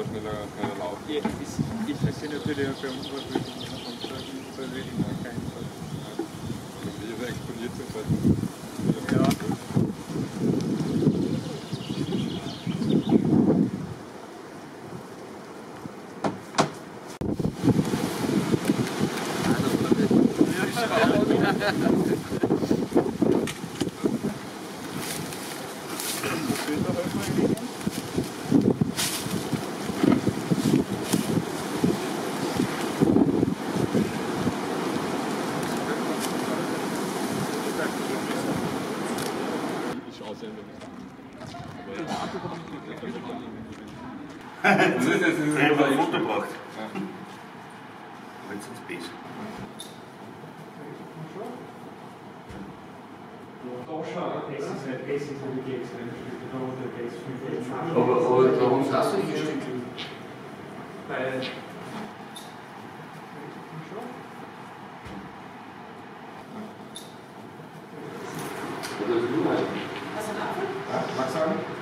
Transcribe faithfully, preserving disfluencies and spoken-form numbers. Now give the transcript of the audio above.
da schneller, schneller laufen. Ja, ist, ich verstehe natürlich auch bei uns, was wir tun, und da ist bei Redding auch kein Fall. Wie ist er exponiert sind, halt. Ja. Das ist jetzt ein Foto gebracht. Wenn es ins Base. Aber, aber warum sagst du nicht gestiegen? Weil. Oder so. Hast du einen Apfel? Ja, magst du sagen?